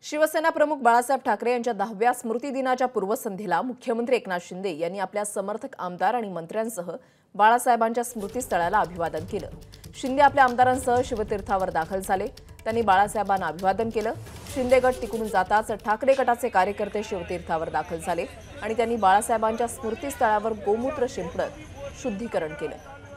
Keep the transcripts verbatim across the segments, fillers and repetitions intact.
शिवसेना प्रमुख बाळासाहेब ठाकरे यांच्या दहाव्या स्मृती दिनाच्या पूर्वसंध्येला मुख्यमंत्री एकनाथ शिंदे यांनी आपल्या समर्थक आमदार आणि मंत्र्यांसह बाळासाहेबांच्या स्मृतीस्थळाला अभिवादन केलं। शिंदे आपल्या आमदारांसह शिवतीर्थावर दाखल झाले। त्यांनी बाळासाहेबांना अभिवादन केलं। शिंदे गट तिकडून जाताच ठाकरे गटाचे कार्यकर्ते शिवतीर्थावर दाखल झाले आणि त्यांनी बाळासाहेबांच्या स्मृतीस्थळावर गोमूत्र शिंपडत शुद्धीकरण केलं।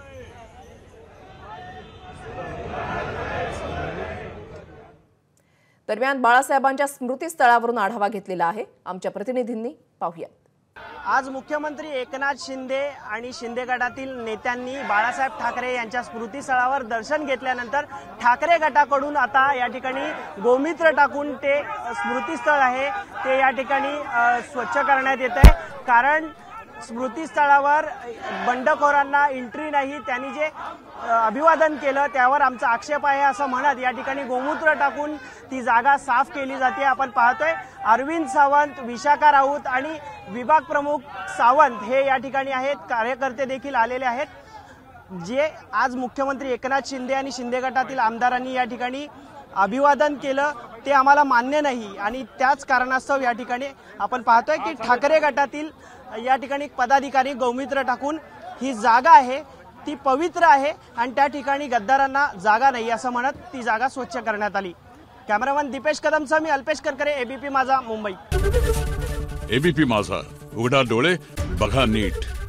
दरम्यान बाळासाहेबांच्या स्मृतीस्थळावरून आढावा घेतलेला आहे आमच्या प्रतिनिधींनी, पाहूया। आज मुख्यमंत्री एकनाथ शिंदे आणि शिंदे गटातील नेत्यांनी बाळासाहेब ठाकरे यांच्या स्मृतीस्थळावर दर्शन घेतल्यानंतर ठाकरे गटाकडून आता या ठिकाणी गोमूत्र टाकून ते स्मृतीस्थळ आहे ते या ठिकाणी स्वच्छ करण्यात येत आहे। कारण स्मृतीस्थळावर बंडखोरांना एंट्री नाही, त्यांनी जे अभिवादन केलं त्यावर आमचा आक्षेप आहे असं म्हणत या ठिकाणी गोमूत्र टाकून ती जागा साफ केली जाते। आपण पाहतोय अरविंद सावंत, विशाखा राऊत आणि विभाग प्रमुख सावंत हे या ठिकाणी आहेत, कार्यकर्ते देखील आलेले आहेत। जे आज मुख्यमंत्री एकनाथ शिंदे आणि शिंदे गटातील आमदारांनी या ठिकाणी अभिवादन केलं ते आम्हाला मान्य नाही आणि त्याच कारणास्तव या ठिकाणी आपण पाहतोय की ठाकरे गटातील या ठिकाणी पदाधिकारी गोमूत्र टाकून ही जागा आहे ती पवित्र आहे आणि त्या ठिकाणी गद्दारांना जागा नाही असं म्हणत ती जागा स्वच्छ करण्यात आली। कॅमेरामन दीपेश कदमसह मी अल्पेश करकरे, एबीपी माझा, मुंबई। एबीपी माझा, उघडा डोळे बघा नीट।